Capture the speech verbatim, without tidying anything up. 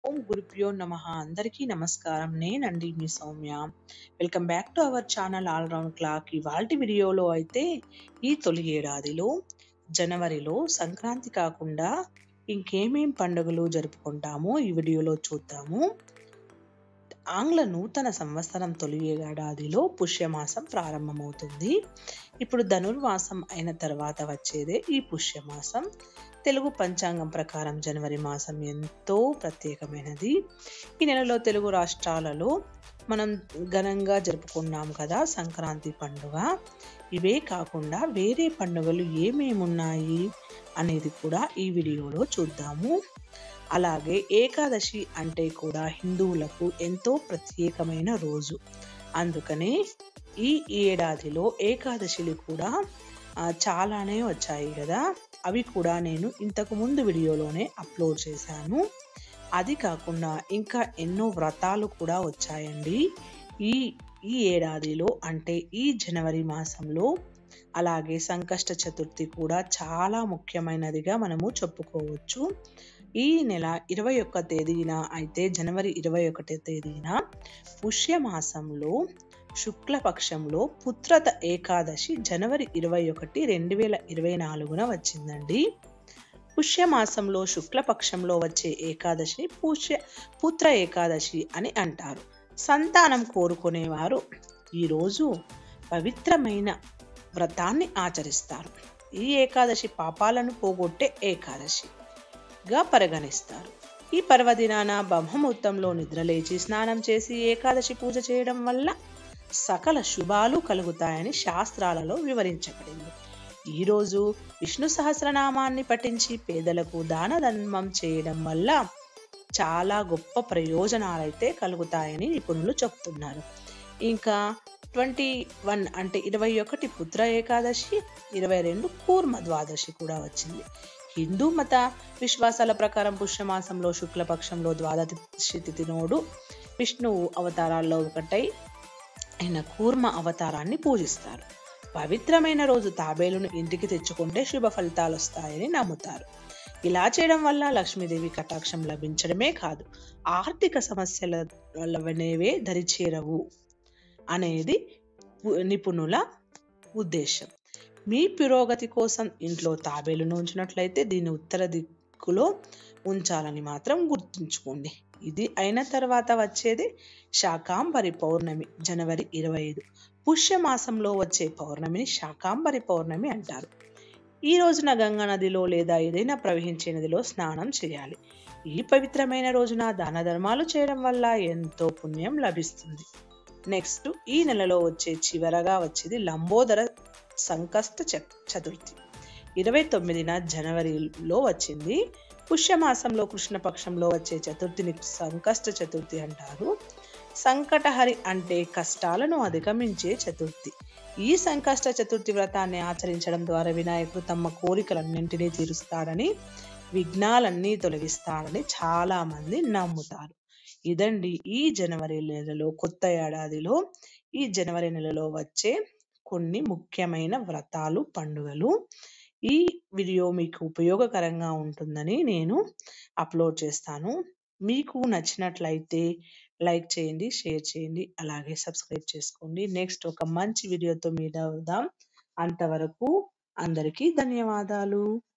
ఓం గురుభ్యో నమః. అందరికీ నమస్కారం. నేనండి మీ Soumya. Welcome back to our channel all round clock. ఇవాల్టి వీడియోలో అయితే ఈ తొలి ఏడాదిలో జనవరిలో సంక్రాంతి కాకుండా ఇంకేమేం పండుగలు జరుపుకుంటామో ఈ వీడియోలో చూద్దాము. ఆంగ్ల నూతన సంవత్సరం తొలి ఏడాదిలో పుష్యమాసం ప్రారంభమవుతుంది. ఇప్పుడు ధనుర్మాసం అయిన తర్వాత వచ్చేదే ఈ పుష్యమాసం. తెలుగు పంచాంగం ప్రకారం జనవరి మాసం ఎంతో ప్రత్యేకమైనది. ఈ నెలలో తెలుగు రాష్ట్రాలలో మనం ఘనంగా జరుపుకున్నాం కదా సంక్రాంతి పండుగ. ఇవే కాకుండా వేరే పండుగలు ఏమేమి ఉన్నాయి అనేది కూడా ఈ వీడియోలో చూద్దాము. అలాగే ఏకాదశి అంటే కూడా హిందువులకు ఎంతో ప్రత్యేకమైన రోజు. అందుకనే ఈ ఏడాదిలో ఏకాదశిలు కూడా చాలానే వచ్చాయి కదా. అవి కూడా నేను ఇంతకు ముందు వీడియోలోనే అప్లోడ్ చేశాను. అది కాకుండా ఇంకా ఎన్నో వ్రతాలు కూడా వచ్చాయండి ఈ ఈ ఏడాదిలో, అంటే ఈ జనవరి మాసంలో. అలాగే సంకష్ట చతుర్థి కూడా చాలా ముఖ్యమైనదిగా మనము చెప్పుకోవచ్చు. ఈ నెల ఇరవై ఒక్క తేదీన అయితే జనవరి ఇరవై ఒకటి తేదీన పుష్యమాసంలో శుక్లపక్షంలో పుత్రత ఏకాదశి జనవరి ఇరవై ఒకటి రెండు వేల ఇరవై నాలుగున వచ్చిందండి. పుష్యమాసంలో శుక్లపక్షంలో వచ్చే ఏకాదశిని పుష్య పుత్ర ఏకాదశి అని అంటారు. సంతానం కోరుకునేవారు ఈరోజు పవిత్రమైన వ్రతాన్ని ఆచరిస్తారు. ఈ ఏకాదశి పాపాలను పోగొట్టే ఏకాదశిగా పరిగణిస్తారు. ఈ పర్వదినాన బ్రహ్మముహూర్తంలో నిద్రలేచి స్నానం చేసి ఏకాదశి పూజ చేయడం వల్ల సకల శుభాలు కలుగుతాయని శాస్త్రాలలో వివరించబడింది. ఈరోజు విష్ణు సహస్రనామాన్ని పఠించి పేదలకు దాన ధర్మం చేయడం వల్ల చాలా గొప్ప ప్రయోజనాలైతే కలుగుతాయని నిపుణులు చెప్తున్నారు. ఇంకా ట్వంటీ వన్ అంటే ఇరవై ఒకటి పుత్ర ఏకాదశి, ఇరవై రెండు కూర్మ ద్వాదశి కూడా వచ్చింది. హిందూ మత విశ్వాసాల ప్రకారం పుష్యమాసంలో శుక్లపక్షంలో ద్వాదశి తిథి నోడు విష్ణువు అవతారాల్లో ఒకటై అయిన కూర్మ అవతారాన్ని పూజిస్తారు. పవిత్రమైన రోజు తాబేలును ఇంటికి తెచ్చుకుంటే శుభ ఫలితాలు వస్తాయని నమ్ముతారు. ఇలా చేయడం వల్ల లక్ష్మీదేవి కటాక్షం లభించడమే కాదు, ఆర్థిక సమస్యలనేవే దరిచేరవు అనేది నిపుణుల ఉద్దేశం. మీ పురోగతి కోసం ఇంట్లో తాబేలును ఉంచినట్లయితే దీన్ని ఉత్తర దిక్కులో ఉంచాలని మాత్రం గుర్తుంచుకోండి. ఇది అయిన తర్వాత వచ్చేది శాకాంబరి పౌర్ణమి జనవరి ఇరవై ఐదు. పుష్యమాసంలో వచ్చే పౌర్ణమిని శాకాంబరి పౌర్ణమి అంటారు. ఈ రోజున గంగా నదిలో లేదా ఏదైనా ప్రవహించే నదిలో స్నానం చేయాలి. ఈ పవిత్రమైన రోజున దాన ధర్మాలు చేయడం వల్ల ఎంతో పుణ్యం లభిస్తుంది. నెక్స్ట్ ఈ నెలలో వచ్చే చివరగా వచ్చేది లంబోదర సంకష్ట చతుర్థి ఇరవై తొమ్మిదిన జనవరిలో వచ్చింది. పుష్యమాసంలో కృష్ణపక్షంలో వచ్చే చతుర్థిని సంకష్ట చతుర్థి అంటారు. సంకటహరి అంటే కష్టాలను అధిగమించే చతుర్థి. ఈ సంకష్ట చతుర్థి వ్రతాన్ని ఆచరించడం ద్వారా వినాయకుడు తమ కోరికలన్నింటినీ తీరుస్తాడని, విఘ్నాలన్నీ తొలగిస్తాడని చాలా మంది నమ్ముతారు. ఇదండి ఈ జనవరి నెలలో కొత్త ఏడాదిలో ఈ జనవరి నెలలో వచ్చే కొన్ని ముఖ్యమైన వ్రతాలు, పండుగలు. ఈ వీడియో మీకు ఉపయోగకరంగా ఉంటుందని నేను అప్లోడ్ చేస్తాను. మీకు నచ్చినట్లయితే లైక్ చేయండి, షేర్ చేయండి, అలాగే సబ్స్క్రైబ్ చేసుకోండి. నెక్స్ట్ ఒక మంచి వీడియోతో మీట్ అవుదాం. అంతవరకు అందరికీ ధన్యవాదాలు.